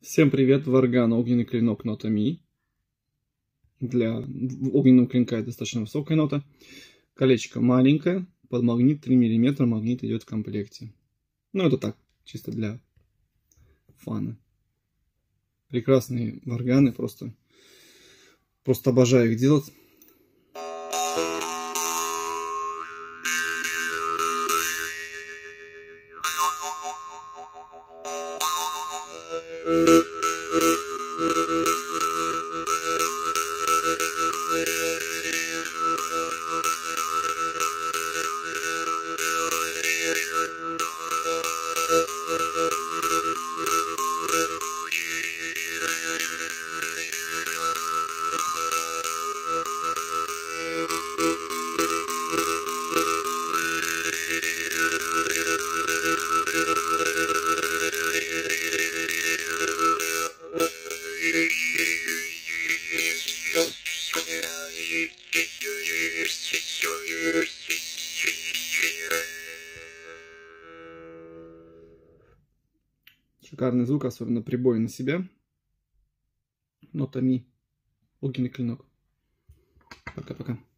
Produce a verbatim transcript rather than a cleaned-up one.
Всем привет, Варган, огненный клинок нота ми. Для огненного клинка это достаточно высокая нота. Колечко маленькое, под магнит три миллиметра, магнит идет в комплекте. Ну это так, чисто для фана. Прекрасные варганы, просто, просто обожаю их делать. Шикарный звук, особенно прибой на себя. Нота ми. Огненный клинок. Пока-пока.